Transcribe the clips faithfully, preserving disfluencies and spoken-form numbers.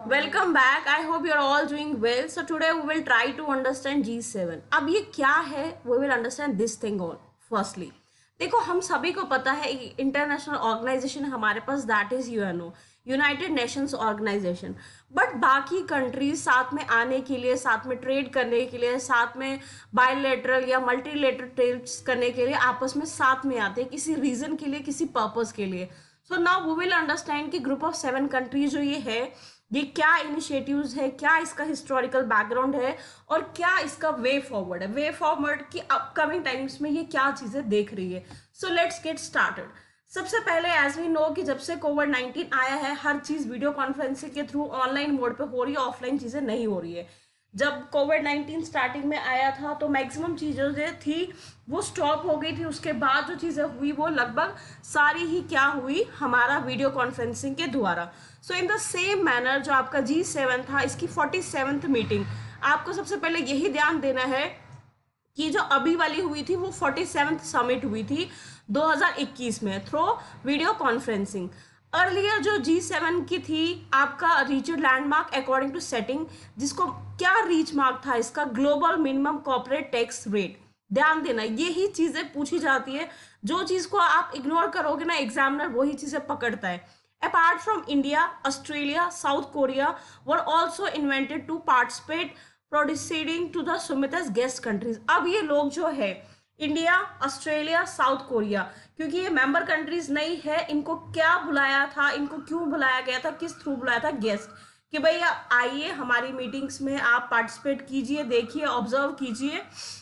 Welcome back. I hope you're all doing well. So today we will try to understand G seven. अब ये क्या है? We will understand this thing all. Firstly, देखो हम सभी को पता है इंटरनेशनल ऑर्गेनाइजेशन हमारे पास that is UNO, United Nations organisation. But बाकी कंट्रीज साथ में आने के लिए, साथ में ट्रेड करने के लिए, साथ में बायलैटरल या मल्टीलेटरल ट्रेड्स करने के लिए आपस में साथ में आते हैं किसी रीजन के लिए, किसी पर्पस के लिए. So now we will understand कि ग्रुप ऑफ सेवन कंट्रीज जो ये है, ये क्या इनिशिएटिव्स है, क्या इसका हिस्टोरिकल बैकग्राउंड है और क्या इसका वे फॉरवर्ड है. वे फॉरवर्ड की अपकमिंग टाइम्स में ये क्या चीजें देख रही है. So let's get started. सबसे पहले एज वी नो कि जब से कोविड नाइन्टीन आया है हर चीज वीडियो कॉन्फ्रेंसिंग के थ्रू ऑनलाइन मोड पे हो रही है, ऑफलाइन चीजें नहीं हो रही है. जब कोविड नाइन्टीन स्टार्टिंग में आया था तो मैक्सिमम चीज़ें जो थी वो स्टॉप हो गई थी. उसके बाद जो चीज़ें हुई वो लगभग सारी ही क्या हुई, हमारा वीडियो कॉन्फ्रेंसिंग के द्वारा. So in the same manner जो आपका जी सेवन था, इसकी फोर्टी सेवन्थ मीटिंग, आपको सबसे पहले यही ध्यान देना है कि जो अभी वाली हुई थी वो फोर्टी सेवन्थ समिट हुई थी दो हज़ार इक्कीस में थ्रू वीडियो कॉन्फ्रेंसिंग. अर्लियर जो जी सेवन की थी आपका reached landmark according to setting, जिसको क्या रीच मार्क था इसका, global minimum corporate tax rate. ध्यान देना, ये ही चीजें पूछी जाती है. जो चीज को आप इग्नोर करोगे ना, एग्जामिनर वही चीजें पकड़ता है. Apart from India, Australia, South Korea were also invented to participate proceeding to the summits guest countries. अब ये लोग जो है इंडिया, ऑस्ट्रेलिया, साउथ कोरिया, क्योंकि ये मेंबर कंट्रीज नहीं है, इनको क्या बुलाया था, इनको क्यों बुलाया गया था, किस थ्रू बुलाया था, गेस्ट, कि भाई आइए हमारी मीटिंग्स में आप पार्टिसिपेट कीजिए, देखिए, ऑब्जर्व कीजिए.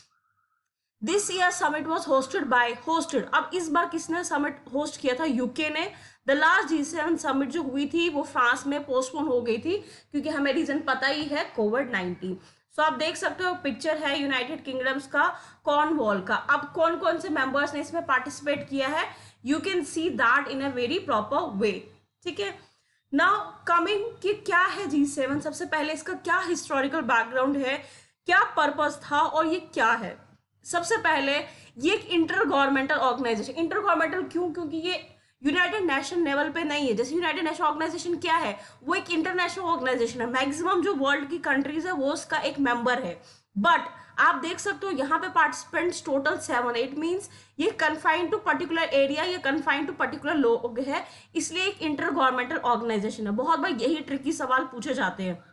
This year summit was hosted by hosted अब इस बार किसने समिट होस्ट किया था? यूके ने. The last G seven summit जो हुई थी वो फ्रांस में पोस्टपोन हो गई थी, क्योंकि हमें रीजन पता ही है, कोविड नाइन्टीन. सो so, आप देख सकते हो पिक्चर है यूनाइटेड किंगडम्स का, कॉर्नवॉल का. अब कौन कौन से मेंबर्स ने इसमें पार्टिसिपेट किया है, you can see that in a very proper way. ठीक है, नाउ कमिंग कि क्या है जी सेवन. सबसे पहले इसका क्या हिस्टोरिकल बैकग्राउंड है, क्या पर्पस था और ये क्या है. सबसे पहले ये एक inter governmental organisation. Inter governmental क्यों? क्योंकि ये यूनाइटेड नेशन लेवल पे नहीं है. जैसे यूनाइटेड नेशन ऑर्गेनाइजेशन क्या है, वो एक इंटरनेशनल ऑर्गेनाइजेशन है. मैक्सिमम जो वर्ल्ड की कंट्रीज है वो उसका एक मेंबर है. बट आप देख सकते हो यहाँ पे participants total seven. It means ये कन्फाइंड टू पर्टिकुलर एरिया, ये कन्फाइंड टू पर्टिकुलर लोग है, इसलिए एक इंटर गवर्नमेंटल ऑर्गेनाइजेशन है. बहुत बार यही ट्रिकी सवाल पूछे जाते हैं.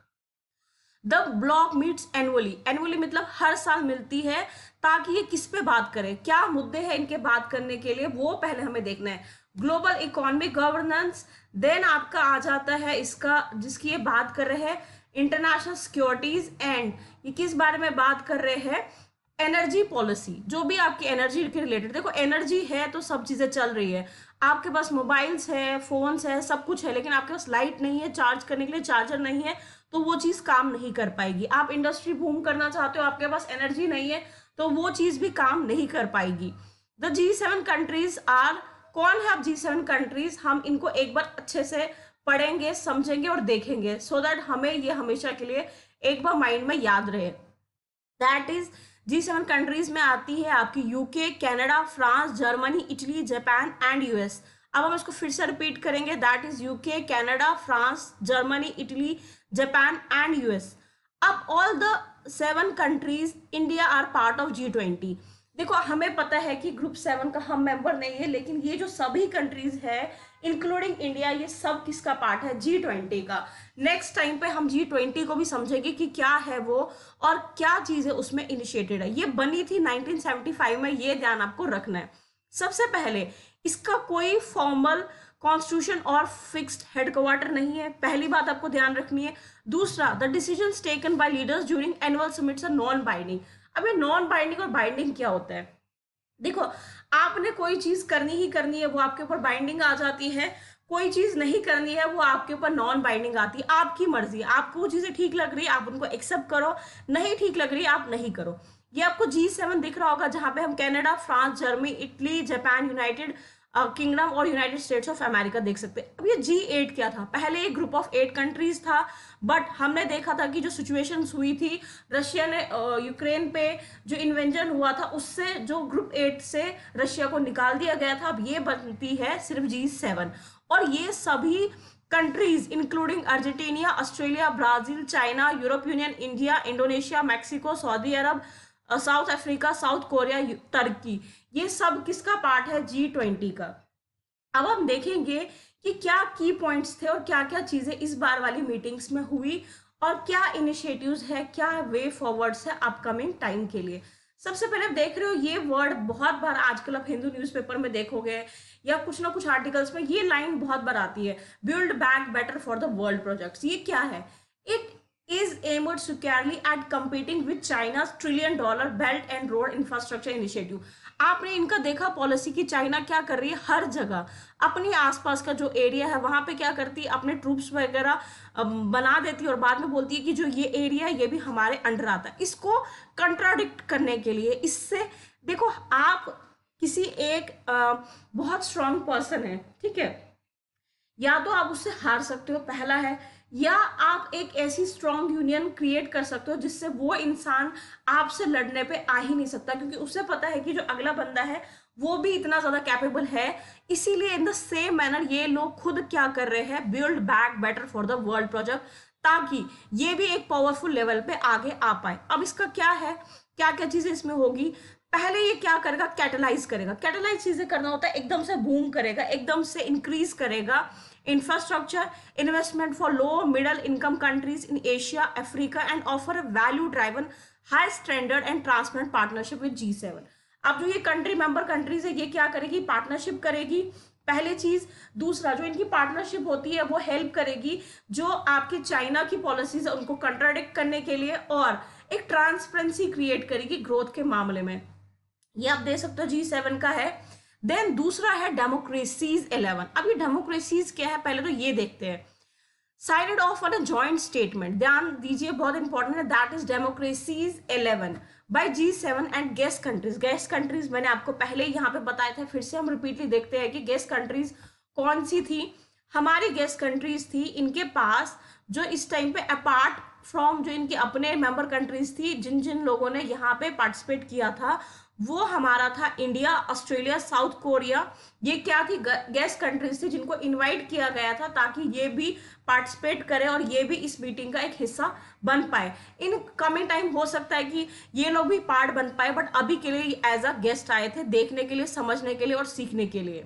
The bloc meets annually. Annually मतलब हर साल मिलती है, ताकि ये किस पे बात करें, क्या मुद्दे हैं इनके बात करने के लिए, वो पहले हमें देखना है. ग्लोबल इकोनॉमिक गवर्नेंस, देन आपका आ जाता है इसका जिसकी ये बात कर रहे हैं इंटरनेशनल सिक्योरिटीज, एंड ये किस बारे में बात कर रहे हैं, एनर्जी पॉलिसी. जो भी आपकी एनर्जी के रिलेटेड, देखो एनर्जी है तो सब चीजें चल रही है. आपके पास मोबाइल्स है, फोन्स है, सब कुछ है, लेकिन आपके पास लाइट नहीं है, चार्ज करने के लिए चार्जर नहीं है, तो वो चीज काम नहीं कर पाएगी. आप इंडस्ट्री बूम करना चाहते हो, आपके पास एनर्जी नहीं है, तो वो चीज भी काम नहीं कर पाएगी. The G seven countries are, कौन है अब जी सेवन कंट्रीज, हम इनको एक बार अच्छे से पढ़ेंगे, समझेंगे और देखेंगे, सो so दैट हमें ये हमेशा के लिए एक बार माइंड में याद रहे. That is G seven countries में आती है आपकी UK, Canada, France, Germany, Italy, Japan and US. अब हम इसको फिर से रिपीट करेंगे. That is UK, Canada, France, Germany, Italy, Japan and US. अब all the seven countries, India are part of G twenty. देखो हमें पता है कि ग्रुप सेवन का हम मेंबर नहीं है, लेकिन ये जो सभी कंट्रीज है इंक्लूडिंग इंडिया, ये सब किसका पार्ट है, जी ट्वेंटी का. नेक्स्ट टाइम पे हम जी ट्वेंटी को भी समझेंगे कि क्या है वो और क्या चीजें उसमें इनिशिएटेड है. ये बनी थी नाइनटीन सेवेंटी फाइव में, ये ध्यान आपको रखना है. सबसे पहले इसका कोई फॉर्मल कॉन्स्टिट्यूशन और फिक्स्ड हेडक्वार्टर नहीं है, पहली बात आपको ध्यान रखनी है. दूसरा, the decisions taken by leaders during annual summits are non binding. अब ये नॉन बाइंडिंग और बाइंडिंग क्या होता है? देखो आपने कोई चीज करनी ही करनी है, वो आपके ऊपर बाइंडिंग आ जाती है. कोई चीज नहीं करनी है, वो आपके ऊपर नॉन बाइंडिंग आती है. आपकी मर्जी, आपको वो चीजें ठीक लग रही है आप उनको एक्सेप्ट करो, नहीं ठीक लग रही है आप नहीं करो. ये आपको जी सेवन दिख रहा होगा, जहां पे हम Canada, France, Germany, Italy, Japan, United Kingdom और यूनाइटेड स्टेट्स ऑफ अमेरिका देख सकते हैं. अब ये जी एट क्या था? पहले एक ग्रुप ऑफ एट कंट्रीज था, बट हमने देखा था कि जो सिचुएशंस हुई थी, रशिया ने यूक्रेन पे जो इन्वेंजन हुआ था, उससे जो ग्रुप एट से रशिया को निकाल दिया गया था. अब ये बनती है सिर्फ जी सेवन, और ये सभी countries including Argentina, Australia, Brazil, China, Europe Union, India, Indonesia, Mexico, Saudi Arab, South Africa, South Korea, तुर्की, ये सब किसका पार्ट है? जी ट्वेंटी का। अब हम देखेंगे कि क्या की पॉइंट्स थे और क्या क्या चीजें इस बार वाली मीटिंग्स में हुई और क्या इनिशिएटिव्स है, क्या वे फॉरवर्ड्स है अपकमिंग टाइम के लिए। सबसे पहले आप देख रहे हो ये वर्ड बहुत बार आजकल आप हिंदू न्यूज़पेपर में देखोगे या कुछ ना कुछ आर्टिकल्स में ये लाइन बहुत बार आती है, build back better for the world projects. ये क्या है? It is aimed securely at competing with China's trillion dollar Belt and Road Infrastructure Initiative। आपने इनका देखा पॉलिसी की चाइना क्या कर रही है, हर जगह अपनी आसपास का जो एरिया है वहां पे क्या करती है, अपने ट्रूप्स वगैरह बना देती है और बाद में बोलती है कि जो ये एरिया है ये भी हमारे अंडर आता है। इसको कंट्राडिक्ट करने के लिए, इससे देखो आप किसी एक आ, बहुत स्ट्रांग पर्सन है, ठीक है, या तो आप उससे हार सकते हो, पहला है, या आप एक ऐसी स्ट्रॉन्ग यूनियन क्रिएट कर सकते हो जिससे वो इंसान आपसे लड़ने पे आ ही नहीं सकता, क्योंकि उसे पता है कि जो अगला बंदा है वो भी इतना ज्यादा कैपेबल है। इसीलिए इन द सेम मैनर ये लोग खुद क्या कर रहे हैं, build back better for the world project, ताकि ये भी एक पावरफुल लेवल पे आगे आ पाए। अब इसका क्या है, क्या क्या चीजें इसमें होगी? पहले ये क्या करेगा, कैटलाइज करेगा। कैटलाइज चीजें करना होता है एकदम से बूम करेगा, एकदम से इंक्रीज करेगा infrastructure investment for low middle income countries in Asia, Africa and offer a value driven high standard and transparent partnership with G seven. अब जो ये कंट्री मेंबर कंट्रीज है ये क्या करेगी, पार्टनरशिप करेगी, पहले चीज। दूसरा, जो इनकी पार्टनरशिप होती है वो हेल्प करेगी जो आपके चाइना की पॉलिसीज है उनको कंट्राडिक्ट करने के लिए, और एक ट्रांसपेरेंसी क्रिएट करेगी ग्रोथ के मामले में। ये आप देख सकते हो जी सेवन का है। देन दूसरा है डेमोक्रेसीज इलेवन। अब ये डेमोक्रेसीज क्या है, पहले तो ये देखते हैं। Signed off on a joint statement, ध्यान दीजिए बहुत इंपॉर्टेंट है, that is democracies eleven by G seven and guest countries. Guest countries मैंने आपको पहले यहाँ पे बताया था, फिर से हम रिपीटली देखते हैं कि गेस्ट कंट्रीज कौन सी थी। हमारी गेस्ट कंट्रीज थी, इनके पास जो इस टाइम पे अपार्ट फ्रॉम जो इनके अपने मेंबर कंट्रीज थी, जिन जिन लोगों ने यहाँ पे पार्टिसिपेट किया था, वो हमारा था इंडिया, ऑस्ट्रेलिया, साउथ कोरिया। ये क्या थी, गेस्ट कंट्रीज थी जिनको इनवाइट किया गया था ताकि ये भी पार्टिसिपेट करें और ये भी इस मीटिंग का एक हिस्सा बन पाए। इन कमिंग टाइम हो सकता है कि ये लोग भी पार्ट बन पाए, बट अभी के लिए एज अ गेस्ट आए थे, देखने के लिए, समझने के लिए और सीखने के लिए।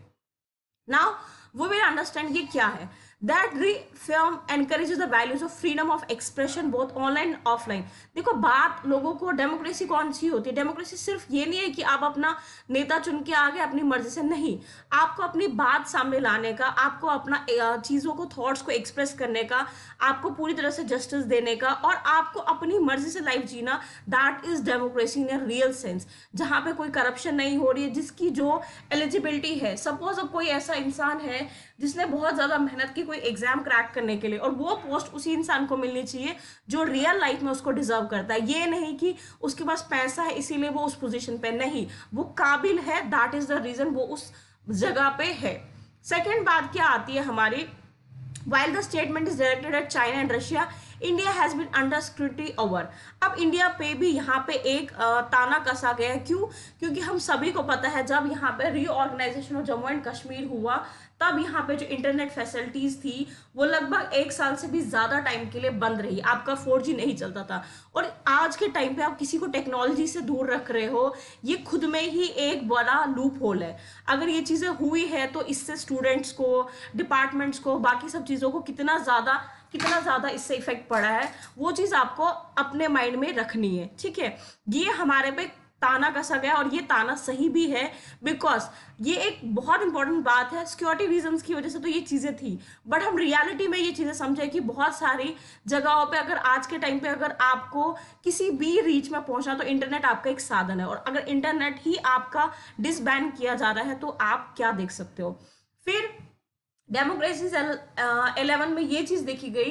नाउ वो विल अंडरस्टैंड ये क्या है। That reform encourages the values of freedom of expression both online and offline। देखो बात लोगों को, डेमोक्रेसी कौन सी होती है, डेमोक्रेसी सिर्फ ये नहीं है कि आप अपना नेता चुन के आ गए अपनी मर्जी से, नहीं, आपको अपनी बात सामने लाने का, आपको अपना चीज़ों को, थॉट्स को एक्सप्रेस करने का, आपको पूरी तरह से जस्टिस देने का और आपको अपनी मर्जी से लाइफ जीना, that is democracy in a real sense, जहाँ पे कोई करप्शन नहीं हो रही है, जिसकी जो एलिजिबिलिटी है। सपोज अब कोई ऐसा इंसान है जिसने बहुत ज़्यादा मेहनत की कोई एग्जाम क्रैक करने के लिए, और वो पोस्ट उसी इंसान को मिलनी चाहिए जो रियल लाइफ में उसको डिजर्व करता है। ये नहीं कि उसके पास पैसा है इसीलिए वो उस पोजीशन पे, नहीं, वो काबिल है, दैट इज द रीजन वो उस जगह पे है। सेकेंड बात क्या आती है हमारी, while the statement is directed at China and Russia, India has been under scrutiny over. अब इंडिया पे भी यहाँ पे एक ताना कसा गया है, क्यों? क्योंकि हम सभी को पता है जब यहाँ पे reorganisation of Jammu and Kashmir हुआ तब यहाँ पे जो इंटरनेट फैसिलिटीज़ थी वो लगभग एक साल से भी ज़्यादा टाइम के लिए बंद रही, आपका फोर जी नहीं चलता था। और आज के टाइम पे आप किसी को टेक्नोलॉजी से दूर रख रहे हो, ये खुद में ही एक बड़ा लूप होल है। अगर ये चीज़ें हुई है तो इससे स्टूडेंट्स को, डिपार्टमेंट्स को, बाकी सब चीज़ों को कितना ज़्यादा कितना ज़्यादा इससे इफेक्ट पड़ा है, वो चीज़ आपको अपने माइंड में रखनी है, ठीक है। ये हमारे पे ताना कसा गया और ये ताना सही भी है, बिकॉज ये एक बहुत इंपॉर्टेंट बात है, सिक्योरिटी रीजंस की वजह से तो ये चीज़ें थी, बट हम रियलिटी में ये चीज़ें समझे कि बहुत सारी जगहों पे अगर आज के टाइम पे अगर आपको किसी भी रीच में पहुंचना तो इंटरनेट आपका एक साधन है, और अगर इंटरनेट ही आपका डिसबैन किया जा रहा है तो आप क्या देख सकते हो। फिर डेमोक्रेसी इलेवन में ये चीज़ देखी गई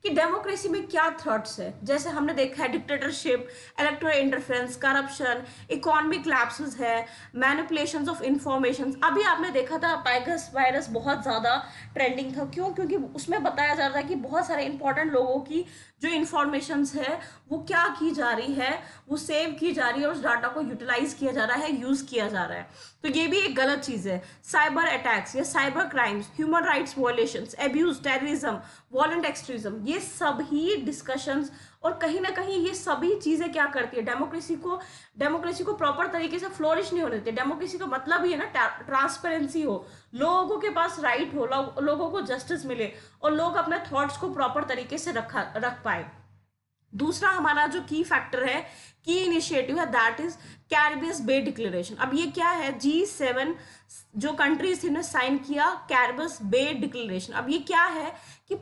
कि डेमोक्रेसी में क्या थ्रेट्स है। जैसे हमने देखा है dictatorship, electoral interference, corruption, economic lapses है, मैनिपुलेशंस ऑफ इंफॉर्मेशन। अभी आपने देखा था पाइगस वायरस बहुत ज़्यादा ट्रेंडिंग था, क्यों? क्योंकि उसमें बताया जा रहा है कि बहुत सारे इंपॉर्टेंट लोगों की जो इंफॉर्मेशंस है वो क्या की जा रही है, वो सेव की जा रही है और उस डाटा को यूटिलाइज किया जा रहा है, यूज़ किया जा रहा है। तो ये भी एक गलत चीज़ है। साइबर अटैक्स या cyber crimes, human rights violations, abuse, terrorism, violent extremism, ये सब ही डिस्कशंस और कहीं ना कहीं ये सभी चीज़ें क्या करती है, डेमोक्रेसी को डेमोक्रेसी को प्रॉपर तरीके से फ्लोरिश नहीं होने देती। डेमोक्रेसी का मतलब ही है ना ट्रांसपेरेंसी हो, लोगों के पास राइट हो, लो, लोगों को जस्टिस मिले और लोग अपने थॉट्स को प्रॉपर तरीके से रखा रख पाए। दूसरा हमारा जो की फैक्टर है, की इनिशिएटिव है, that is Carbis Bay declaration. अब ये क्या है, जी सेवन जो कंट्रीज थी ने साइन किया कैरिबियस बे डिक्लेरेशन। अब ये क्या है कि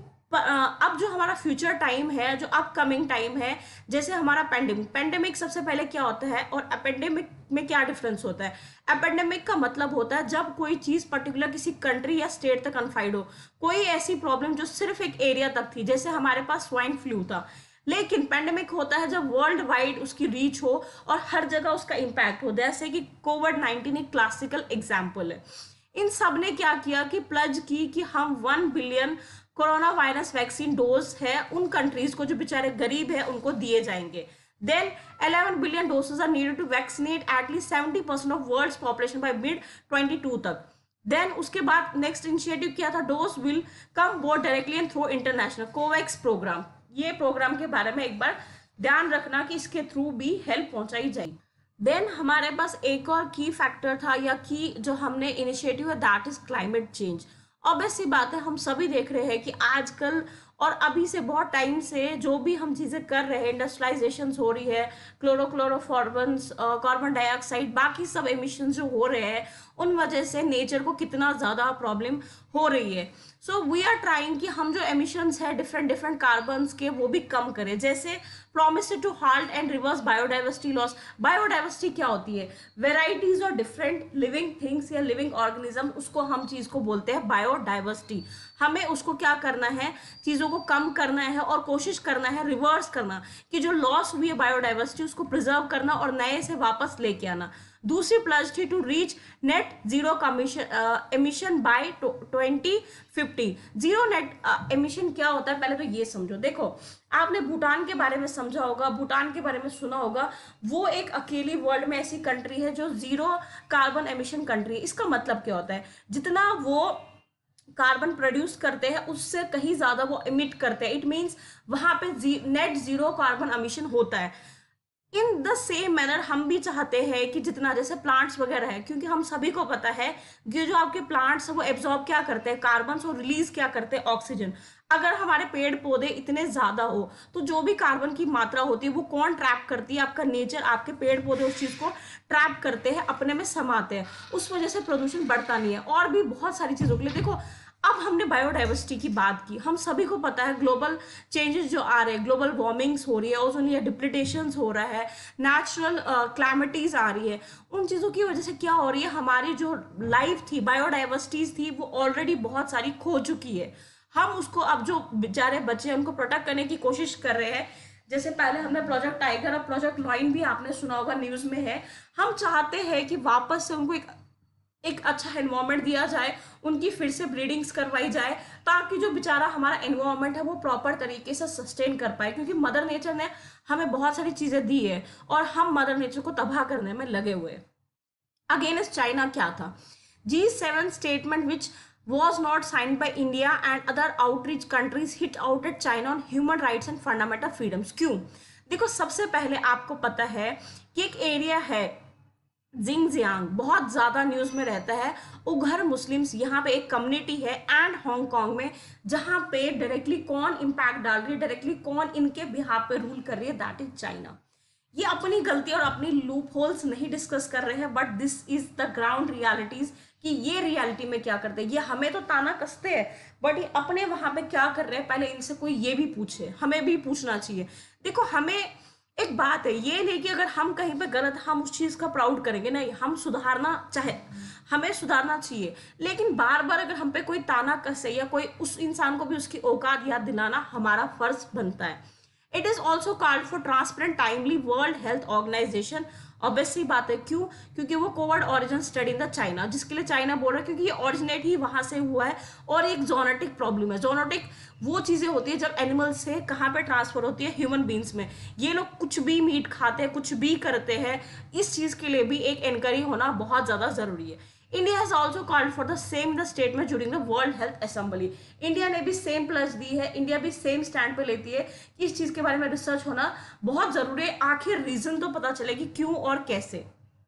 अब जो हमारा फ्यूचर टाइम है, जो अपकमिंग टाइम है, जैसे हमारा पेंडेमिक पेंडेमिक सबसे पहले क्या होता है और एपेंडेमिक में क्या डिफरेंस होता है। एपेंडेमिक का मतलब होता है जब कोई चीज़ पर्टिकुलर किसी कंट्री या स्टेट तक कन्फाइड हो, कोई ऐसी प्रॉब्लम जो सिर्फ एक एरिया तक थी, जैसे हमारे पास स्वाइन फ्लू था। लेकिन पेंडेमिक होता है जब वर्ल्ड वाइड उसकी रीच हो और हर जगह उसका इम्पैक्ट हो, जैसे कि कोविड नाइन्टीन एक क्लासिकल एग्जाम्पल है। इन सब ने क्या किया कि प्लज की कि हम one billion coronavirus vaccine dose है उन कंट्रीज को जो बेचारे गरीब है उनको दिए जाएंगे। Then eleven billion doses are needed to vaccinate at least seventy percent of world's population by mid twenty two तक। देन उसके बाद नेक्स्ट इनिशिएटिव क्या था, dose will come both directly and through international COVAX programme. ये programme के बारे में एक बार ध्यान रखना कि इसके थ्रू भी हेल्प पहुंचाई जाएगी। देन हमारे पास एक और की फैक्टर था या की जो हमने इनिशिएटिव है, that is climate change. Obvious सी बात है, हम सभी देख रहे हैं कि आजकल और अभी से बहुत टाइम से जो भी हम चीज़ें कर रहे हैं, इंडस्ट्रियलाइजेशन हो रही है, क्लोरोक्लोरोफॉर्बन्स, कार्बन डाइऑक्साइड, बाकी सब एमिशन जो हो रहे हैं, उन वजह से नेचर को कितना ज़्यादा प्रॉब्लम हो रही है। सो वी आर ट्राइंग कि हम जो एमिशंस है डिफरेंट डिफरेंट कार्बन्स के वो भी कम करें। जैसे promise to halt and reverse biodiversity loss. Biodiversity क्या होती है, वेराइटीज और डिफरेंट लिविंग थिंग्स या लिविंग ऑर्गेनिज्म, उसको हम चीज़ को बोलते हैं बायोडाइवर्सिटी। हमें उसको क्या करना है, चीज़ों को कम करना है और कोशिश करना है रिवर्स करना कि जो लॉस हुई है बायोडाइवर्सिटी उसको प्रिजर्व करना और नए से वापस लेके आना। दूसरी प्लस थी to reach net zero commission emission by twenty fifty. Zero net emission क्या होता है पहले तो ये समझो। देखो आपने भूटान के बारे में समझा होगा, भूटान के बारे में सुना होगा, वो एक अकेली वर्ल्ड में ऐसी कंट्री है जो जीरो कार्बन एमिशन कंट्री है। इसका मतलब क्या होता है, जितना वो कार्बन प्रोड्यूस करते हैं उससे कहीं ज़्यादा वो इमिट करते हैं। इट मीन्स वहाँ पे जी, नेट जीरो कार्बन एमिशन होता है। इन द सेम मैनर हम भी चाहते हैं कि जितना, जैसे प्लांट्स वगैरह है, क्योंकि हम सभी को पता है कि जो आपके प्लांट्स वो एब्जॉर्ब क्या करते हैं कार्बन और रिलीज क्या करते हैं ऑक्सीजन। अगर हमारे पेड़ पौधे इतने ज़्यादा हो तो जो भी कार्बन की मात्रा होती है वो कौन ट्रैप करती है, आपका नेचर, आपके पेड़ पौधे उस चीज़ को ट्रैप करते हैं, अपने में समाते हैं, उस वजह से प्रदूषण बढ़ता नहीं है। और भी बहुत सारी चीज़ों के लिए देखो, अब हमने बायोडाइवर्सिटी की बात की, हम सभी को पता है ग्लोबल चेंजेस जो आ रहे हैं, ग्लोबल वार्मिंग्स हो रही है, ओजोन लेयर डिप्लीटेशंस हो रहा है, नेचुरल क्लाइमेटीज आ रही है। उन चीज़ों की वजह से क्या हो रही है, हमारी जो लाइफ थी, बायोडाइवर्सिटीज थी, वो ऑलरेडी बहुत सारी खो चुकी है। हम उसको अब जो बेचारे बच्चे हैं उनको प्रोटेक्ट करने की कोशिश कर रहे हैं। जैसे पहले हमने प्रोजेक्ट टाइगर, अब प्रोजेक्ट लॉइन भी आपने सुना होगा, न्यूज़ में है। हम चाहते हैं कि वापस से उनको एक एक अच्छा एनवायरनमेंट दिया जाए, उनकी फिर से ब्रीडिंग्स करवाई जाए, ताकि जो बेचारा हमारा एनवायरनमेंट है वो प्रॉपर तरीके से सस्टेन कर पाए। क्योंकि मदर नेचर ने हमें बहुत सारी चीज़ें दी है और हम मदर नेचर को तबाह करने में लगे हुए। अगेंस्ट चाइना क्या था, G seven statement which was not signed by India and other outreach countries hit out at China on human rights and fundamental freedoms। क्यों? देखो सबसे पहले आपको पता है कि एक एरिया है जिंगजियांग, बहुत ज़्यादा न्यूज़ में रहता है, उघर मुस्लिम्स, यहाँ पे एक कम्युनिटी है एंड हांगकांग में, जहाँ पे डायरेक्टली कौन इम्पैक्ट डाल रही है, डायरेक्टली कौन इनके बिहाफ पे रूल कर रही है, दैट इज चाइना। ये अपनी गलती और अपनी लूप होल्स नहीं डिस्कस कर रहे हैं, but this is the ground realities कि ये रियलिटी में क्या करते हैं। ये हमें तो ताना कसते हैं, बट ये अपने वहाँ पे क्या कर रहे हैं, पहले इनसे कोई ये भी पूछे, हमें भी पूछना चाहिए। देखो हमें एक बात है, ये नहीं कि अगर हम कहीं पे गलत हम उस चीज़ का प्राउड करेंगे, नहीं, हम सुधारना चाहे, हमें सुधारना चाहिए, लेकिन बार बार अगर हम पे कोई ताना कसे या कोई, उस इंसान को भी उसकी औकात याद दिलाना हमारा फर्ज बनता है। It is also called for transparent timely World Health Organisation. Obviously बात है, क्यों? क्योंकि वो COVID origin study in the China, जिसके लिए चाइना बोल रहा है क्योंकि ये ओरिजिनेट ही वहाँ से हुआ है, और एक जोनेटिक प्रॉब्लम है। जोनेटिक वो चीज़ें होती है जब एनिमल से कहाँ पे ट्रांसफर होती है, ह्यूमन बींग्स में। ये लोग कुछ भी मीट खाते हैं, कुछ भी करते हैं, इस चीज़ के लिए भी एक इंक्वायरी होना बहुत ज़्यादा ज़रूरी है। India has also called for the same in the statement during the World Health Assembly. India ने भी सेम प्लस दी है, इंडिया भी सेम स्टैंड पे लेती है कि इस चीज़ के बारे में रिसर्च होना बहुत ज़रूरी है, आखिर रीज़न तो पता चले कि क्यों और कैसे।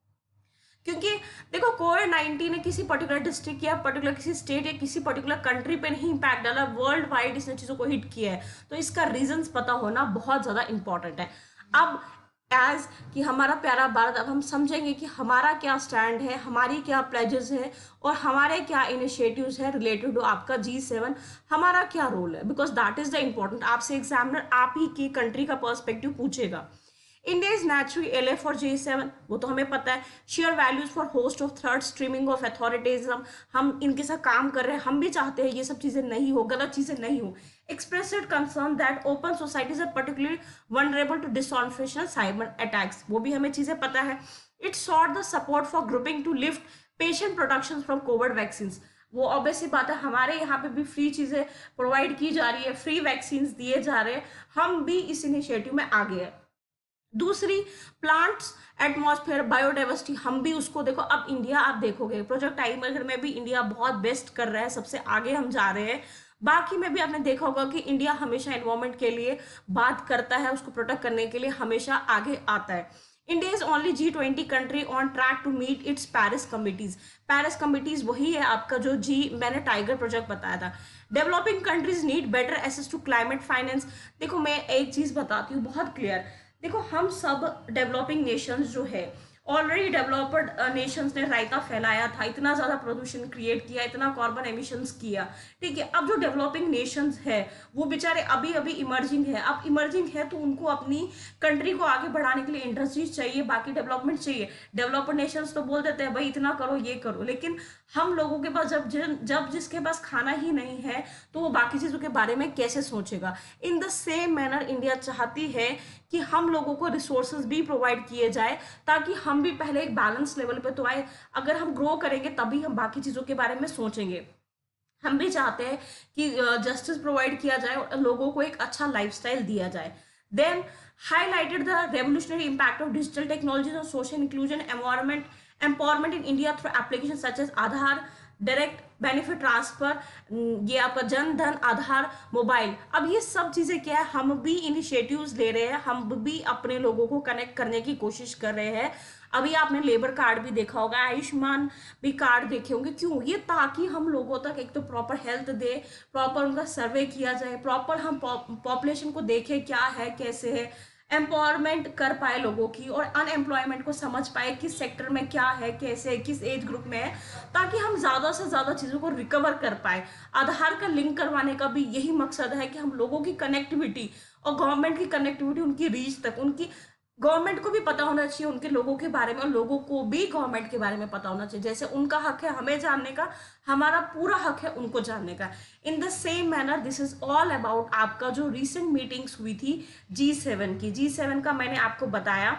क्योंकि देखो, कोविड नाइन्टीन ने किसी पर्टिकुलर डिस्ट्रिक्ट या पर्टिकुलर किसी स्टेट या किसी पर्टिकुलर कंट्री पे नहीं इम्पैक्ट डाला, वर्ल्ड वाइड इसने चीज़ों को हिट किया है, तो इसका रीजंस पता होना बहुत ज़्यादा इंपॉर्टेंट है। अब एज कि हमारा प्यारा भारत, अब हम समझेंगे कि हमारा क्या स्टैंड है, हमारी क्या प्लेजेस है, और हमारे क्या इनिशिएटिव्स है रिलेटेड टू आपका जी सेवन, हमारा क्या रोल है, because that is the important. आपसे एग्जामिनर आप ही की कंट्री का पर्सपेक्टिव पूछेगा। India is naturally ally for G seven, वो तो हमें पता है। Share values for host of third streaming of authorities, हम इनके साथ काम कर रहे हैं, हम भी चाहते हैं ये सब चीज़ें नहीं हो, गलत चीज़ें नहीं हो। Expressed concern that open societies are particularly vulnerable to disinformation cyber attacks, वो भी हमें चीज़ें पता है। It sought the support for grouping to lift patient production from COVID vaccine, वो ऑब्वियसली बात है, हमारे यहाँ पे भी फ्री चीज़ें प्रोवाइड की जा रही है, फ्री वैक्सीन दिए जा रहे हैं, हम भी इस इनिशिएटिव में आगे हैं। दूसरी, प्लांट्स एटमॉस्फेयर बायोडाइवर्सिटी, हम भी उसको देखो। अब इंडिया आप देखोगे प्रोजेक्ट टाइगर में भी इंडिया बहुत बेस्ट कर रहा है, सबसे आगे हम जा रहे हैं। बाकी में भी आपने देखा होगा कि इंडिया हमेशा एनवायरमेंट के लिए बात करता है, उसको प्रोटेक्ट करने के लिए हमेशा आगे आता है। India is only G twenty country on track to meet its Paris commitments. Paris commitments वही है आपका जो जी मैंने टाइगर प्रोजेक्ट बताया था। Developing countries need better access to climate finance. देखो मैं एक चीज बताती हूँ बहुत क्लियर, देखो हम सब डेवलपिंग नेशंस जो है, ऑलरेडी डेवलप्ड नेशंस ने रायता फैलाया था, इतना ज़्यादा प्रदूषण क्रिएट किया, इतना कार्बन एमिशंस किया, ठीक है। अब जो डेवलपिंग नेशंस है वो बेचारे अभी अभी इमर्जिंग है, अब इमर्जिंग है तो उनको अपनी कंट्री को आगे बढ़ाने के लिए इंडस्ट्रीज चाहिए, बाकी डेवलपमेंट चाहिए। डेवलप्ड नेशंस तो बोल देते हैं भाई इतना करो ये करो, लेकिन हम लोगों के पास जब जब जिसके पास खाना ही नहीं है तो वो बाकी चीज़ों के बारे में कैसे सोचेगा। In the same manner India चाहती है कि हम लोगों को रिसोर्सेज भी प्रोवाइड किए जाए, ताकि हम भी पहले एक बैलेंस लेवल पे तो आए। अगर हम ग्रो करेंगे तभी हम बाकी चीज़ों के बारे में सोचेंगे। हम भी चाहते हैं कि जस्टिस प्रोवाइड किया जाए और लोगों को एक अच्छा लाइफस्टाइल दिया जाए। Then highlighted the revolutionary impact of digital technologies on social inclusion, environment, empowerment in India through applications such as Aadhaar, direct benefit transfer, ये आपका जन धन, आधार, मोबाइल। अब ये सब चीज़ें क्या है, हम भी इनिशिएटिव्स ले रहे हैं, हम भी अपने लोगों को कनेक्ट करने की कोशिश कर रहे हैं। अभी आपने लेबर कार्ड भी देखा होगा, आयुष्मान भी कार्ड देखे होंगे, क्यों? ये ताकि हम लोगों तक एक तो प्रॉपर हेल्थ दे, प्रॉपर उनका सर्वे किया जाए, प्रॉपर हम पॉपुलेशन को देखें क्या है कैसे है, एम्पावरमेंट कर पाए लोगों की, और अनएम्प्लॉयमेंट को समझ पाए किस सेक्टर में क्या है कैसे है, किस एज ग्रुप में है, ताकि हम ज़्यादा से ज़्यादा चीज़ों को रिकवर कर पाए। आधार का लिंक करवाने का भी यही मकसद है कि हम लोगों की कनेक्टिविटी और गवर्नमेंट की कनेक्टिविटी, उनकी रीच तक, उनकी गवर्नमेंट को भी पता होना चाहिए उनके लोगों के बारे में, और लोगों को भी गवर्नमेंट के बारे में पता होना चाहिए। जैसे उनका हक है हमें जानने का, हमारा पूरा हक है उनको जानने का। In the same manner this is all about आपका जो रिसेंट मीटिंग्स हुई थी जी सेवन की। जी सेवन का मैंने आपको बताया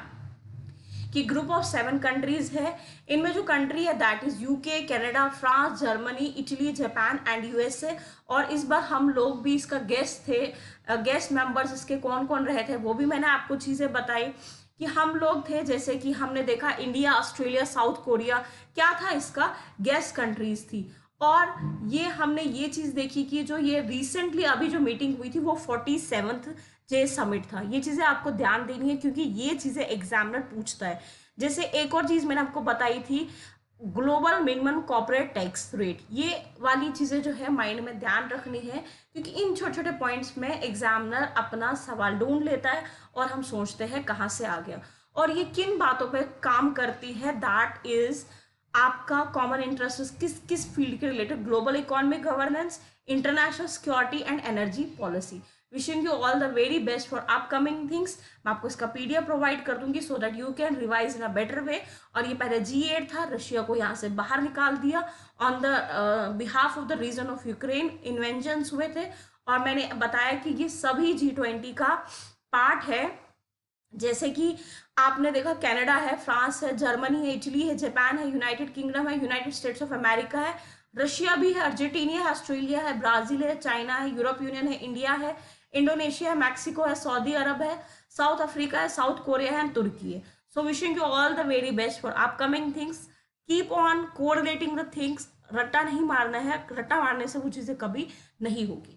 कि ग्रुप ऑफ सेवन कंट्रीज है। इनमें जो कंट्री है that is UK, Canada, France, Germany, Italy, Japan and USA. और इस बार हम लोग भी इसका गेस्ट थे, गेस्ट मेंबर्स इसके कौन कौन रहे थे वो भी मैंने आपको चीज़ें बताई कि हम लोग थे। जैसे कि हमने देखा इंडिया, ऑस्ट्रेलिया, साउथ कोरिया, क्या था इसका गेस्ट कंट्रीज थी। और ये हमने ये चीज़ देखी कि जो ये रिसेंटली अभी जो मीटिंग हुई थी वो फोर्टी सेवन्थ जे समिट था। ये चीज़ें आपको ध्यान देनी है क्योंकि ये चीज़ें एग्जामिनर पूछता है। जैसे एक और चीज़ मैंने आपको बताई थी, global minimum corporate tax rate, ये वाली चीज़ें जो है माइंड में ध्यान रखनी है, क्योंकि इन छोटे छोटे पॉइंट्स में एग्जामिनर अपना सवाल ढूंढ लेता है और हम सोचते हैं कहाँ से आ गया। और ये किन बातों पे काम करती है, दैट इज आपका कॉमन इंटरेस्ट किस किस फील्ड के related, global economic governance, international security and energy policy, wishing you all the very best for upcoming things. मैं आपको इसका पीडीएफ प्रोवाइड कर दूंगी so that you can revise in a better way. और ये पहले जी एट था, रशिया को यहाँ से बाहर निकाल दिया on the behalf of the region of Ukraine, inventions हुए थे। और मैंने बताया कि ये सभी जी ट्वेंटी का पार्ट है। जैसे कि आपने देखा कनाडा है, फ्रांस है, जर्मनी है, इटली है, जापान है, यूनाइटेड किंगडम है, यूनाइटेड स्टेट्स ऑफ अमेरिका है, रशिया भी है, अर्जेंटीना है, ऑस्ट्रेलिया है, ब्राजील है, चाइना है, यूरोप यूनियन है, इंडिया है, इंडोनेशिया है, मैक्सिको है, सऊदी अरब है, साउथ अफ्रीका है, साउथ कोरिया है, तुर्की है। So wishing you all the very best for upcoming things. Keep on correlating the things. रट्टा नहीं मारना है, रट्टा मारने से वो चीज़ें कभी नहीं होगी।